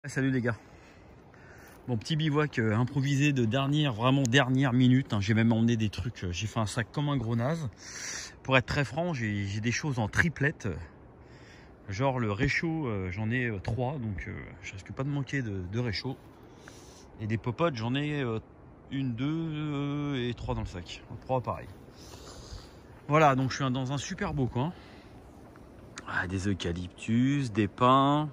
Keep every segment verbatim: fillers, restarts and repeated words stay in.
Salut les gars. Bon, petit bivouac euh, improvisé de dernière, vraiment dernière minute, hein. J'ai même emmené des trucs, euh, j'ai fait un sac comme un gros naze. Pour être très franc, j'ai des choses en triplette. Genre le réchaud, euh, j'en ai euh, trois, donc euh, je risque pas de manquer de, de réchaud. Et des popotes, j'en ai euh, une, deux euh, et trois dans le sac. Trois pareil. Voilà, donc je suis dans un super beau coin. Ah, des eucalyptus, des pins.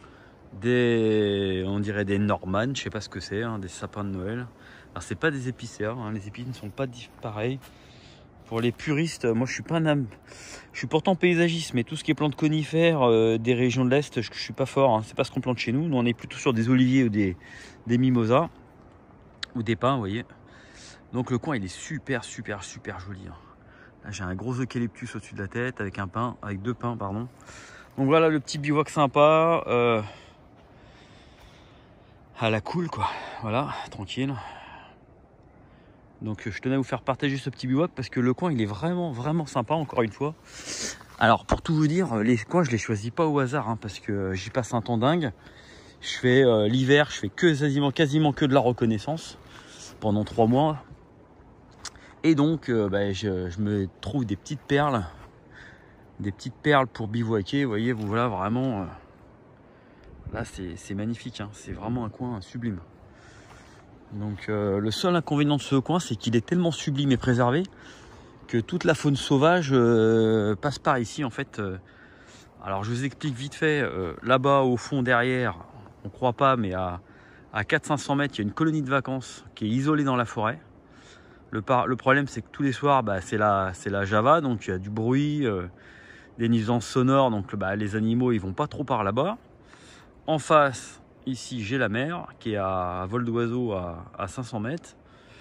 Des, on dirait des Norman, je sais pas ce que c'est, hein, des sapins de Noël. Alors c'est pas des épicéas, hein, les épines ne sont pas pareilles. Pour les puristes, moi je suis pas un âme, je suis pourtant paysagiste, mais tout ce qui est plantes conifères euh, des régions de l'Est, je, je suis pas fort, hein, c'est pas ce qu'on plante chez nous. Nous on est plutôt sur des oliviers ou des, des mimosas ou des pins, vous voyez. Donc le coin il est super super super joli, hein. Là j'ai un gros eucalyptus au-dessus de la tête avec un pin, avec deux pins pardon. Donc voilà le petit bivouac sympa. Euh, à la cool quoi, voilà, tranquille. Donc je tenais à vous faire partager ce petit bivouac parce que le coin il est vraiment vraiment sympa encore une fois. Alors pour tout vous dire, les coins je les choisis pas au hasard, hein, parce que j'y passe un temps dingue. Je fais euh, l'hiver, je fais que quasiment, quasiment que de la reconnaissance pendant trois mois. Et donc euh, bah, je, je me trouve des petites perles, des petites perles pour bivouaquer. Vous voyez, vous voilà vraiment. Euh, Là, c'est magnifique, hein. C'est vraiment un coin sublime. Donc, euh, le seul inconvénient de ce coin, c'est qu'il est tellement sublime et préservé que toute la faune sauvage euh, passe par ici, en fait. Alors, je vous explique vite fait. Euh, Là-bas, au fond, derrière, on ne croit pas, mais à, à quatre à cinq cents mètres, il y a une colonie de vacances qui est isolée dans la forêt. Le, par, le problème, c'est que tous les soirs, bah, c'est la, la Java, donc il y a du bruit, euh, des nuisances sonores, donc bah, les animaux, ils vont pas trop par là-bas. En face, ici, j'ai la mer qui est à vol d'oiseau à, à cinq cents mètres.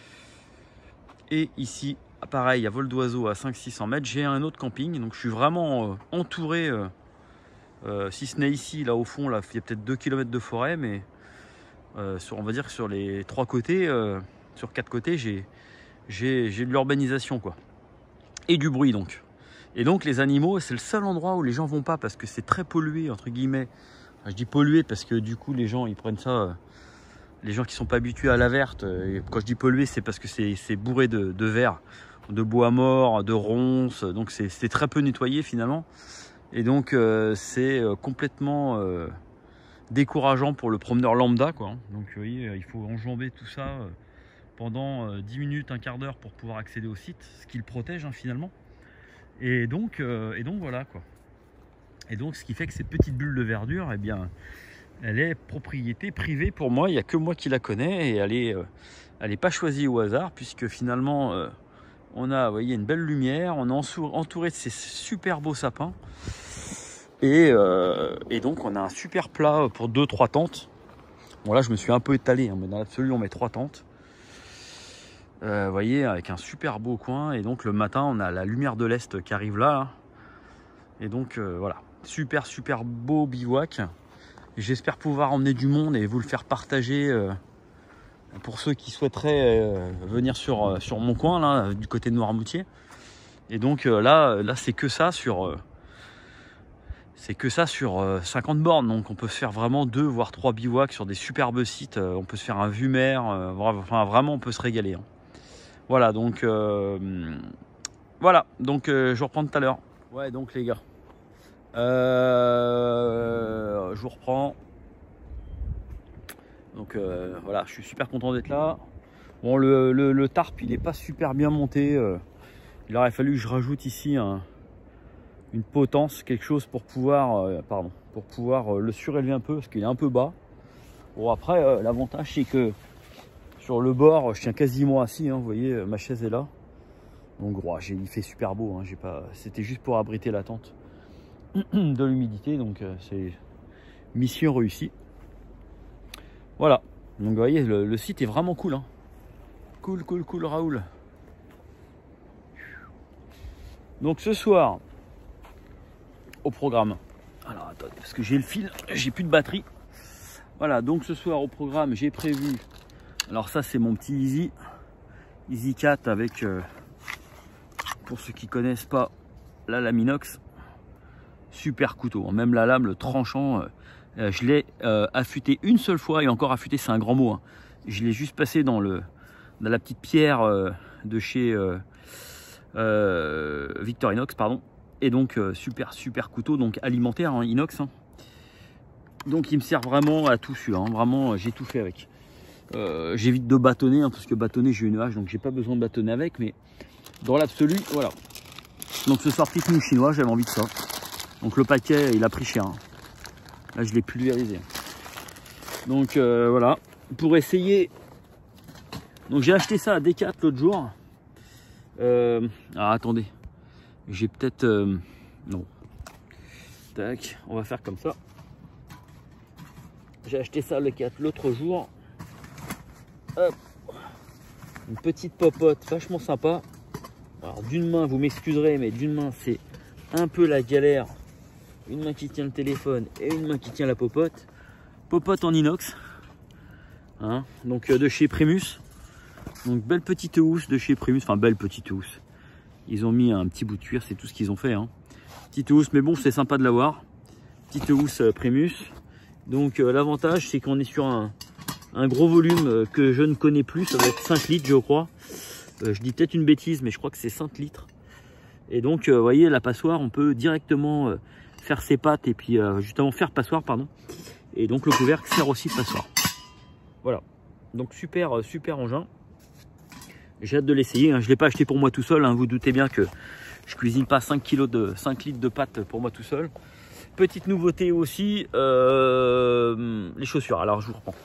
Et ici, pareil, à vol d'oiseau à cinq à six cents mètres, j'ai un autre camping. Donc je suis vraiment euh, entouré, euh, euh, si ce n'est ici, là au fond, là, il y a peut-être deux kilomètres de forêt, mais euh, sur, on va dire que sur les trois côtés, euh, sur quatre côtés, j'ai de l'urbanisation, quoi. Et du bruit, donc. Et donc les animaux, c'est le seul endroit où les gens vont pas parce que c'est très pollué, entre guillemets. Je dis pollué parce que du coup les gens ils prennent ça, euh, les gens qui sont pas habitués à la verte, euh, quand je dis pollué c'est parce que c'est bourré de, de verre, de bois mort, de ronces, donc c'est très peu nettoyé finalement. Et donc euh, c'est euh, complètement euh, décourageant pour le promeneur lambda, quoi. Donc vous voyez, il faut enjamber tout ça euh, pendant euh, dix minutes, un quart d'heure pour pouvoir accéder au site, ce qui le protège, hein, finalement. Et donc, euh, et donc voilà quoi. Et donc, ce qui fait que cette petite bulle de verdure, eh bien, elle est propriété privée pour moi. Il n'y a que moi qui la connais et elle n'est euh, elle est pas choisie au hasard puisque finalement, euh, on a, vous voyez, une belle lumière. On est entouré de ces super beaux sapins. Et, euh, et donc, on a un super plat pour deux trois tentes. Bon, là, je me suis un peu étalé, hein, mais dans l'absolu, on met trois tentes. Euh, vous voyez, avec un super beau coin. Et donc, le matin, on a la lumière de l'Est qui arrive là. Hein. Et donc, euh, voilà. Super super beau bivouac. J'espère pouvoir emmener du monde et vous le faire partager euh, pour ceux qui souhaiteraient euh, venir sur, euh, sur mon coin là, du côté de Noirmoutier. Et donc euh, là, là c'est que ça sur euh, c'est que ça sur euh, cinquante bornes. Donc on peut se faire vraiment deux voire trois bivouacs sur des superbes sites. Euh, on peut se faire un vue mer. Euh, enfin vraiment on peut se régaler, hein. Voilà donc euh, voilà donc euh, je reprends tout à l'heure. Ouais donc les gars. Euh, je vous reprends. Donc euh, voilà, je suis super content d'être là. Bon, le, le, le tarp, il n'est pas super bien monté. Euh, il aurait fallu que je rajoute ici un, une potence, quelque chose pour pouvoir, euh, pardon, pour pouvoir euh, le surélever un peu, parce qu'il est un peu bas. Bon, après, euh, l'avantage, c'est que sur le bord, je tiens quasiment assis. Hein, vous voyez, ma chaise est là. Donc, oh, il fait super beau. Hein, j'ai pas, c'était juste pour abriter la tente de l'humidité, donc euh, c'est mission réussie. Voilà, donc vous voyez le, le site est vraiment cool, hein. Cool cool cool Raoul. Donc ce soir au programme, alors attendez parce que j'ai le fil, j'ai plus de batterie. Voilà, donc ce soir au programme j'ai prévu, alors ça c'est mon petit Easy Easy quatre avec euh, pour ceux qui connaissent pas la lame inox. Super couteau, même la lame, le tranchant, Euh, je l'ai euh, affûté une seule fois, et encore affûté c'est un grand mot, hein. Je l'ai juste passé dans, le, dans la petite pierre euh, de chez euh, euh, Victorinox, pardon. Et donc euh, super super couteau, donc alimentaire, hein, inox, hein. Donc il me sert vraiment à tout celui-là, hein. Vraiment j'ai tout fait avec. Euh, J'évite de bâtonner, hein, parce que bâtonner j'ai une hache, donc j'ai pas besoin de bâtonner avec, mais dans l'absolu, voilà. Donc ce soir petite mouche chinoise, j'avais envie de ça. Donc le paquet il a pris cher, hein. Là je l'ai pulvérisé. Donc euh, voilà, pour essayer. Donc j'ai acheté ça à Decathlon l'autre jour. Euh, alors attendez, j'ai peut-être euh, non. Tac, on va faire comme ça. J'ai acheté ça à Decathlon l'autre jour. Hop. Une petite popote vachement sympa. Alors d'une main, vous m'excuserez, mais d'une main c'est un peu la galère. Une main qui tient le téléphone et une main qui tient la popote. Popote en inox, hein, donc euh, de chez Primus. Donc belle petite housse de chez Primus, enfin belle petite housse. Ils ont mis un petit bout de cuir, c'est tout ce qu'ils ont fait, hein. Petite housse, mais bon c'est sympa de l'avoir. Petite housse euh, Primus. Donc euh, l'avantage c'est qu'on est sur un, un gros volume euh, que je ne connais plus, ça va être cinq litres je crois. Euh, je dis peut-être une bêtise, mais je crois que c'est cinq litres. Et donc, vous euh, voyez, la passoire, on peut directement euh, faire ses pattes et puis euh, justement faire passoire, pardon. Et donc, le couvercle sert aussi de passoire. Voilà. Donc, super, euh, super engin. J'ai hâte de l'essayer, hein. Je ne l'ai pas acheté pour moi tout seul, hein. Vous doutez bien que je cuisine pas cinq kilos de cinq litres de pâtes pour moi tout seul. Petite nouveauté aussi, euh, les chaussures. Alors, je vous reprends.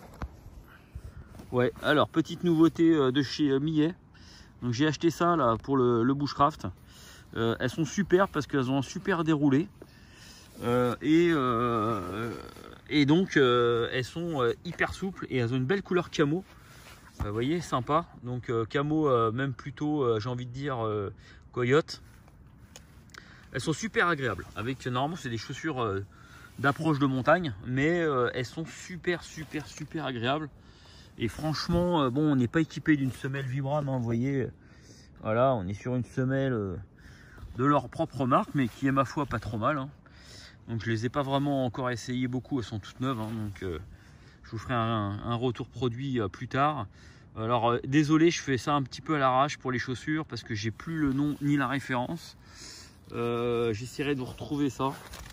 Ouais, alors, petite nouveauté euh, de chez euh, Millet. Donc, j'ai acheté ça là pour le, le bushcraft. Euh, elles sont super parce qu'elles ont un super déroulé. Euh, et, euh, et donc, euh, elles sont euh, hyper souples et elles ont une belle couleur camo. Euh, vous voyez, sympa. Donc, euh, camo, euh, même plutôt, euh, j'ai envie de dire, euh, coyote. Elles sont super agréables. Avec, normalement, c'est des chaussures euh, d'approche de montagne. Mais euh, elles sont super, super, super agréables. Et franchement, euh, bon, on n'est pas équipé d'une semelle Vibram, hein, vous voyez. Voilà, on est sur une semelle euh, de leur propre marque, mais qui est ma foi pas trop mal, hein. Donc je les ai pas vraiment encore essayées beaucoup, elles sont toutes neuves, hein, donc euh, je vous ferai un, un retour produit euh, plus tard. Alors euh, désolé, je fais ça un petit peu à l'arrache pour les chaussures parce que j'ai plus le nom ni la référence. Euh, J'essaierai de vous retrouver ça.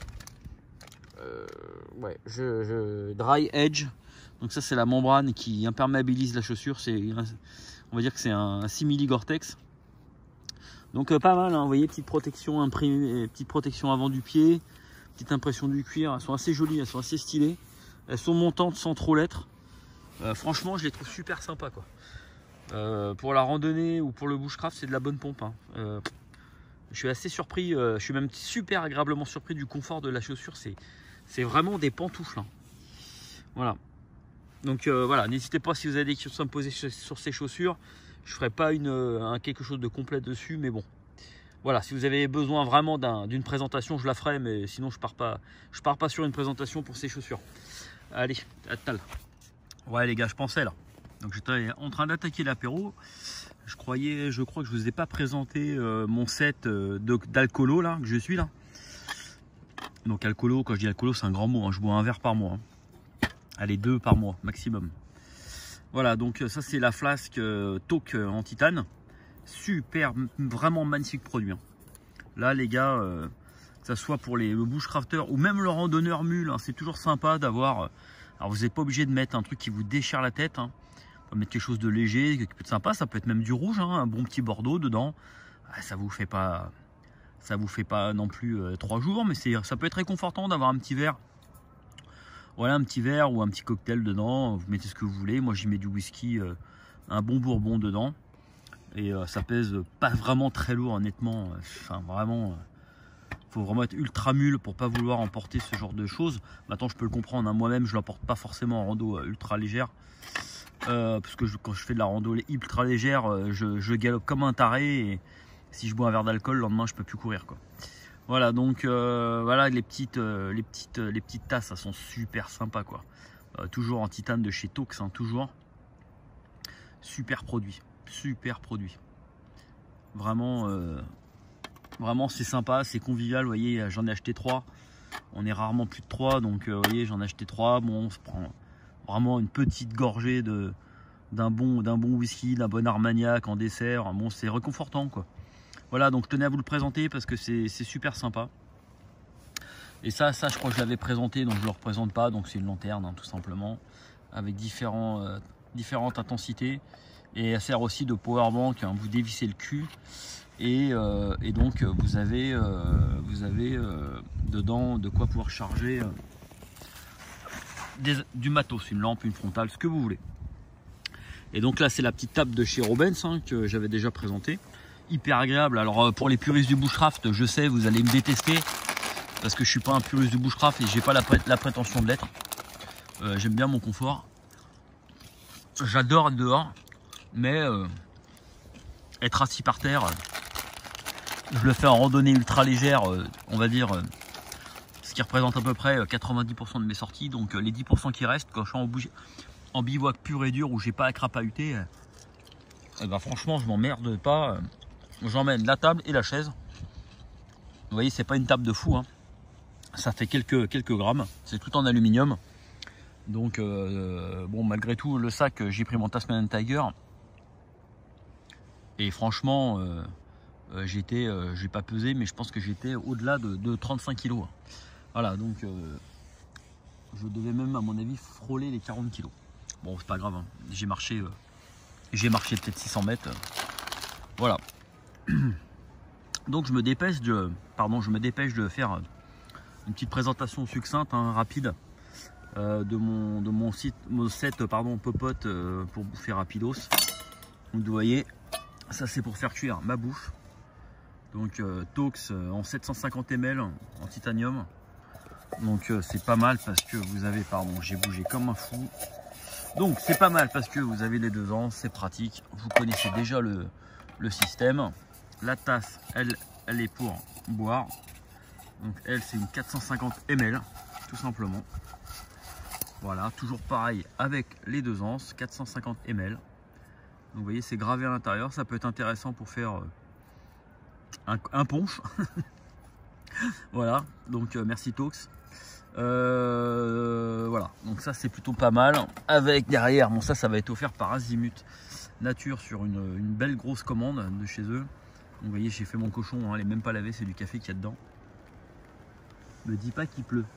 Euh, ouais, je, je dry edge. Donc ça c'est la membrane qui imperméabilise la chaussure. C'est, on va dire que c'est un simili Gore-Tex. Donc euh, pas mal, hein, vous voyez, petite protection imprimée, petite protection avant du pied, petite impression du cuir. Elles sont assez jolies, elles sont assez stylées. Elles sont montantes sans trop l'être. Euh, franchement, je les trouve super sympas, quoi. Euh, pour la randonnée ou pour le bushcraft, c'est de la bonne pompe, hein. Euh, je suis assez surpris, euh, je suis même super agréablement surpris du confort de la chaussure. C'est c'est vraiment des pantoufles, hein. Voilà. Donc euh, voilà, n'hésitez pas si vous avez des questions à me poser sur, sur ces chaussures. Je ne ferai pas une, un, quelque chose de complet dessus, mais bon. Voilà, si vous avez besoin vraiment d'une un, présentation, je la ferai, mais sinon je pars pas, je pars pas sur une présentation pour ces chaussures. Allez, à tout à l'heure. Ouais les gars, je pensais là. Donc j'étais en train d'attaquer l'apéro. Je croyais, je crois que je vous ai pas présenté euh, mon set euh, d'alcoolo là, que je suis là. Donc alcoolo, quand je dis alcoolo, c'est un grand mot, hein. Je bois un verre par mois, hein. Allez, deux par mois maximum. Voilà, donc ça c'est la flasque euh, Talk en titane. Super, vraiment magnifique produit, hein. Là les gars, euh, que ce soit pour les bushcrafters ou même le randonneur mule, hein, c'est toujours sympa d'avoir. Euh, alors vous n'êtes pas obligé de mettre un truc qui vous déchire la tête, hein. On peut mettre quelque chose de léger, qui peut être sympa, ça peut être même du rouge, hein, un bon petit bordeaux dedans. Ah, ça vous fait pas, ça vous fait pas non plus euh, trois jours, mais c'est, ça peut être réconfortant d'avoir un petit verre. Voilà, un petit verre ou un petit cocktail dedans, vous mettez ce que vous voulez. Moi j'y mets du whisky, euh, un bon bourbon dedans. Et euh, ça pèse pas vraiment très lourd, honnêtement. Enfin vraiment, euh, faut vraiment être ultra mule pour pas vouloir emporter ce genre de choses. Maintenant je peux le comprendre, hein. Moi-même je l'emporte pas forcément en rando euh, ultra légère. Euh, parce que je, quand je fais de la rando ultra légère, euh, je, je galope comme un taré. Et si je bois un verre d'alcool, le lendemain je peux plus courir, quoi. Voilà, donc euh, voilà les petites, euh, les petites, les petites tasses, ça sont super sympas, quoi. Euh, toujours en titane de chez Talk, hein, toujours. Super produit, super produit. Vraiment, euh, vraiment c'est sympa, c'est convivial. Vous voyez, j'en ai acheté trois. On est rarement plus de trois, donc euh, vous voyez, j'en ai acheté trois. Bon, on se prend vraiment une petite gorgée de d'un bon, d'un bon whisky, d'un bon Armagnac en dessert. Bon, c'est réconfortant, quoi. Voilà, donc je tenais à vous le présenter parce que c'est super sympa. Et ça, ça, je crois que je l'avais présenté, donc je ne le représente pas. Donc c'est une lanterne, hein, tout simplement, avec différents, euh, différentes intensités. Et elle sert aussi de powerbank, hein, vous dévissez le cul. Et, euh, et donc vous avez, euh, vous avez euh, dedans de quoi pouvoir charger euh, des, du matos, une lampe, une frontale, ce que vous voulez. Et donc là c'est la petite table de chez Robens, hein, que j'avais déjà présenté, hyper agréable. Alors pour les puristes du bushcraft, je sais vous allez me détester parce que je suis pas un puriste du bushcraft et j'ai pas la, pré la prétention de l'être. Euh, j'aime bien mon confort, j'adore être dehors, mais euh, être assis par terre, je le fais en randonnée ultra légère, on va dire, ce qui représente à peu près quatre-vingt-dix pour cent de mes sorties. Donc les dix pour cent qui restent, quand je suis en, en bivouac pur et dur où j'ai pas à crapahuter, et ben franchement je m'emmerde pas. J'emmène la table et la chaise. Vous voyez, c'est pas une table de fou, hein. Ça fait quelques, quelques grammes, c'est tout en aluminium. Donc euh, bon, malgré tout, le sac, j'ai pris mon Tasmanian Tiger. Et franchement, euh, Euh, j'étais, euh, j'ai pas pesé, mais je pense que j'étais au-delà de, de trente-cinq kilos. Voilà, donc euh, je devais même, à mon avis, frôler les quarante kilos. Bon, c'est pas grave, hein. J'ai marché, euh, j'ai marché peut-être six cents mètres. Voilà. Donc je me dépêche de, pardon, je me dépêche de faire une petite présentation succincte, hein, rapide, euh, de mon, de mon site, mon set, pardon, popote euh, pour bouffer rapidos. Donc vous voyez, ça c'est pour faire cuire ma bouffe. Donc euh, Tox euh, en sept cent cinquante millilitres en titanium. Donc euh, c'est pas mal parce que vous avez, pardon, j'ai bougé comme un fou. Donc c'est pas mal parce que vous avez les deux ans, c'est pratique. Vous connaissez déjà le, le système. La tasse, elle, elle est pour boire. Donc elle, c'est une quatre cent cinquante millilitres, tout simplement. Voilà, toujours pareil avec les deux anses, quatre cent cinquante millilitres. Donc vous voyez, c'est gravé à l'intérieur. Ça peut être intéressant pour faire euh, Un, un punch. Voilà, donc euh, merci Tox. Euh, voilà, donc ça c'est plutôt pas mal. Avec derrière, bon ça ça va être offert par Azimut Nature sur une, une belle grosse commande de chez eux. Donc, vous voyez, j'ai fait mon cochon, hein, elle est même pas lavée, c'est du café qu'il y a dedans. Me dis pas qu'il pleut.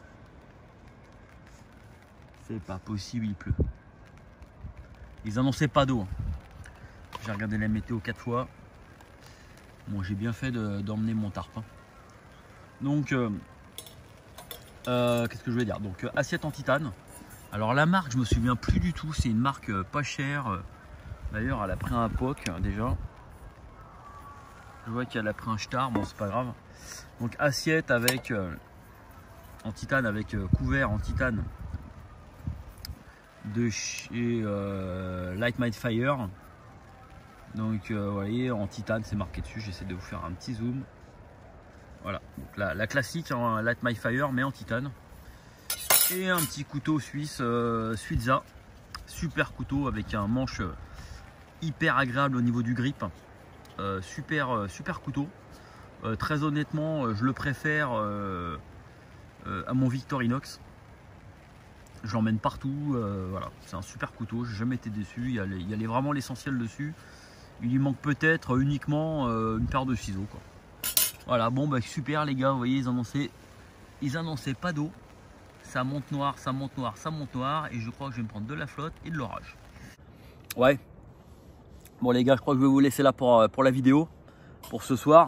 C'est pas possible, il pleut. Ils annonçaient pas d'eau. J'ai regardé la météo quatre fois. Bon, j'ai bien fait d'emmener mon tarp. Hein. Donc, euh, euh, qu'est-ce que je vais dire? Donc, euh, assiette en titane. Alors, la marque, je me souviens plus du tout. C'est une marque euh, pas chère. D'ailleurs, elle a pris un P O C déjà. Je vois qu'elle a pris un Star. Bon, c'est pas grave. Donc, assiette avec euh, en titane, avec euh, couvert en titane de chez euh, Light My Fire. Donc euh, vous voyez, en titane, c'est marqué dessus. J'essaie de vous faire un petit zoom. Voilà, donc la, la classique, hein, Light My Fire, mais en titane. Et un petit couteau suisse, euh, Suiza. Super couteau avec un manche hyper agréable au niveau du grip. Euh, super, euh, super couteau. Euh, très honnêtement, je le préfère euh, euh, à mon Victorinox. Je l'emmène partout. Euh, voilà, c'est un super couteau. J'ai jamais été déçu. Il y a, les, il y a les, vraiment l'essentiel dessus. Il lui manque peut-être uniquement euh, une paire de ciseaux, quoi. Voilà, bon bah super les gars, vous voyez, ils annonçaient, ils annonçaient pas d'eau. Ça monte noir, ça monte noir, ça monte noir. Et je crois que je vais me prendre de la flotte et de l'orage. Ouais. Bon les gars, je crois que je vais vous laisser là pour, pour la vidéo, pour ce soir.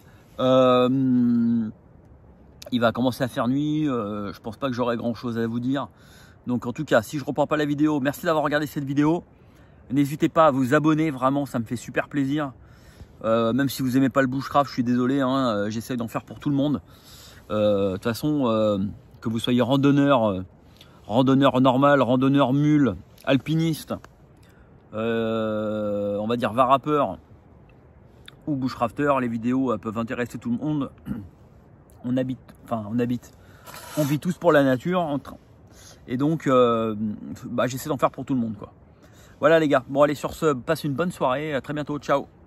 Euh, il va commencer à faire nuit, euh, je pense pas que j'aurai grand chose à vous dire. Donc en tout cas, si je reprends pas la vidéo, merci d'avoir regardé cette vidéo. N'hésitez pas à vous abonner, vraiment, ça me fait super plaisir. Euh, même si vous n'aimez pas le bushcraft, je suis désolé, hein, euh, j'essaie d'en faire pour tout le monde. Euh, de toute façon, euh, que vous soyez randonneur, euh, randonneur normal, randonneur mule, alpiniste, euh, on va dire varapeur ou bushcrafter, les vidéos euh, peuvent intéresser tout le monde. On habite, enfin on habite, on vit tous pour la nature. Entre, et donc, euh, bah, j'essaie d'en faire pour tout le monde, quoi. Voilà les gars, bon allez sur ce, passez une bonne soirée, à très bientôt, ciao.